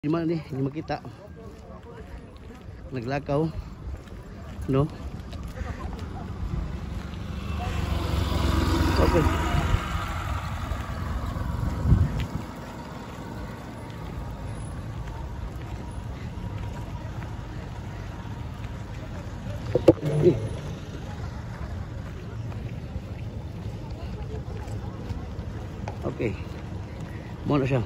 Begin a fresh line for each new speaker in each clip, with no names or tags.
Gimana nih, hindi makita. Naglakaw. No? Okay. Okay. Muna siya.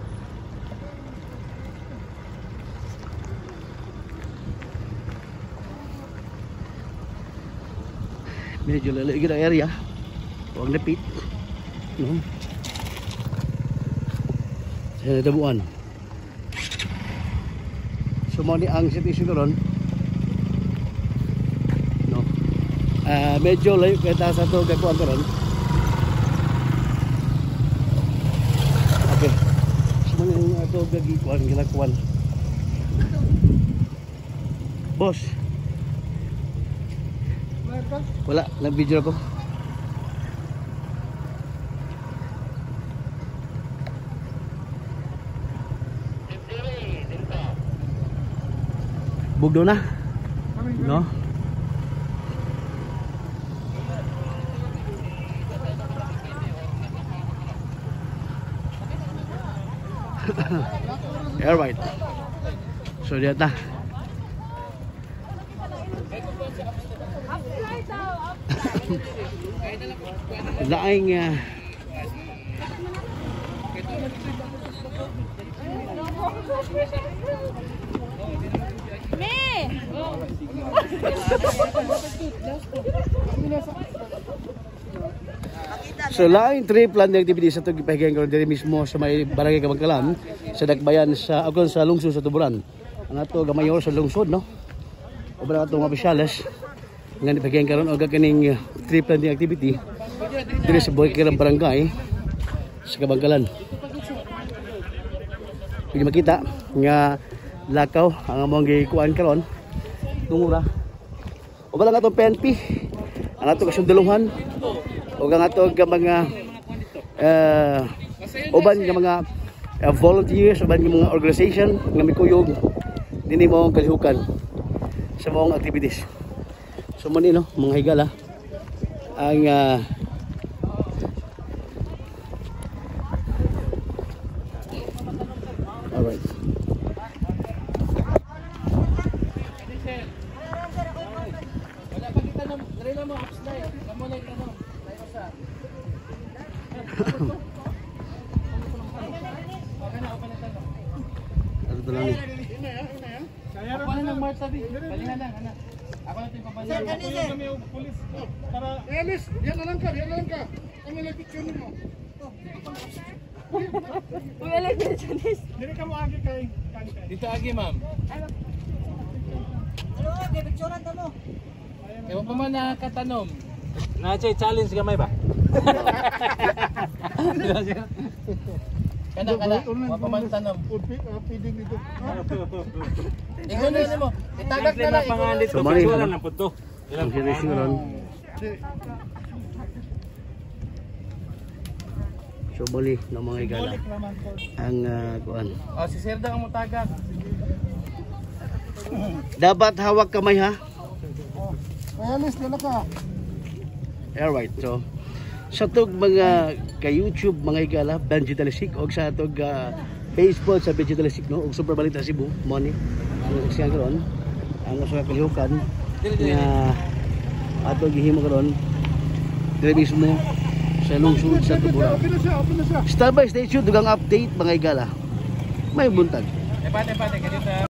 Medyo lalig ang area. Huwag napit. No? Sa nadabuan. So mo ni ang situation karon. No. Medyo layo kita sa to gagawin karon. Okay. So mo ni ato gagikuan ginakuan. Boss. Wala, nag-video ako. Bugdo na. No? All right. So diyan na. Laing so laing trip plan ng activity sa itong ipahigayan ko diri mismo sa may barangay Kabangkalan sa Dakbayan sa Agron sa lungsod sa Tuburan. Ang ato gamayor sa lungsod, no? O ba itong opisyales nga ipahigayan karon o gaganing trip plan ng activity diri sa Boykerang Barangay sa Kabangkalan. Pwede makita nga lakaw ang among gikuan karon tungura. O ba lang atong PNP ang ato kasunduluhan o ang ato mga uban nga mga volunteers uban nga mga organization nga mikuyog dinhi mao kalihukan sa maong activities. So man no mga higala ang alright. Wala pa kita nang dali na mo upslide. Kamo na ito no. Tayo sa. Okay na open na tayo. Ano to lang ni? Kaya ra na ng marcha di. Dali na lang ana. Ako na tin papansin. Sir kanina kami og pulis para Elis, diyan na lang ka. Kami na picture mo.
Uy, alam ko Chinese.
Dili ka mo agi kay.
Dito agi, ma'am.
Ano, may picturean ta mo.
Ewan pa man nakatanom. Na-chay challenge gamay ba? Kana. Wa pa man tanom.
Piding dito.
Ingon na mo. Itagak na lang pangalit
So,
ko
mali,
picture
ano?
lang po to.
Ang situation ron. So muli ng mga higala ang kuan.
Oh, si Sir daw ang mutagak.
Dapat hawak kamay ha.
Elis, dala ka.
Alright, so sa tog mga ka-YouTube mga higala, Benji Talisik o sa tog Facebook sa Benji Talisik no, og Super Balita Cebu, money. Ang siya karon, ang usa ka kalihukan nga ato gihimo karon dire mismo sa lungsod sa Tuburan.
Open na siya.
Step by step dugang update mga higala. May buntag.
Epate kadito.